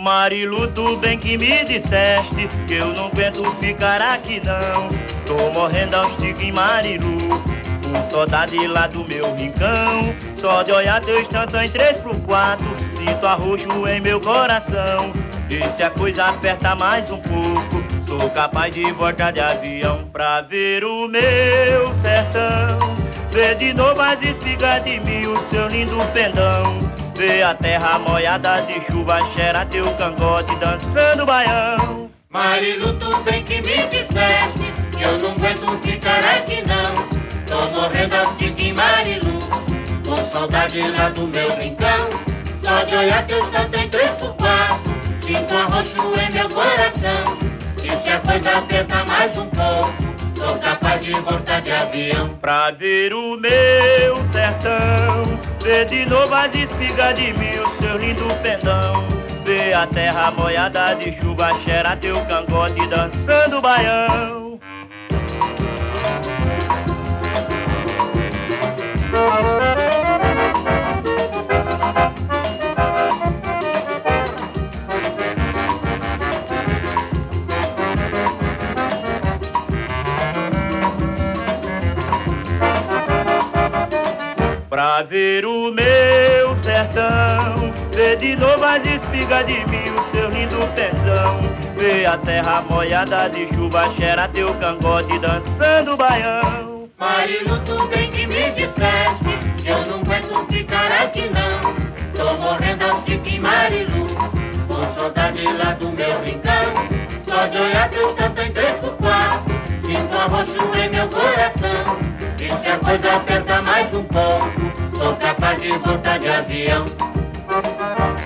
Marilu, tu bem que me disseste que eu não aguento ficar aqui não. Tô morrendo aos tiques em Marilu, com saudade lá do meu rincão. Só de olhar teu instantão em 3x4, sinto arroxo em meu coração. E se a coisa aperta mais um pouco, sou capaz de voltar de avião pra ver o meu sertão. Ver de novo as espigas de mil, seu lindo pendão. Ver a terra molhada de chuva, cheira teu cangote dançando baião. Marilu, tu bem que me disseste que eu não aguento ficar aqui não. Tô morrendo aos tiques em Marilu, com saudade lá do meu rincão. Só de olhar teus cantos em 3x4, sinto arroxo em meu coração. E se a coisa apertar mais um pouco, sou capaz de voltar de avião pra ver o meu sertão. Ver de novo as espigas de mil, seu lindo pendão. Ver a terra molhada de chuva, cheira teu cangote dançando baião. Pra ver o meu sertão, ver de novo as espigas de mil, seu lindo pendão. Ver a terra molhada de chuva, cheira teu cangote dançando baião. Marilu, tu bem que me disseste que eu não aguento ficar aqui não. Tô morrendo aos tiques em Marilu, com saudade lá do meu rincão. Só de olhar teus cantos em 3x4, sinto arroxo em meu coração. E se a coisa aperta mais um pouco, sou capaz de voltar de avião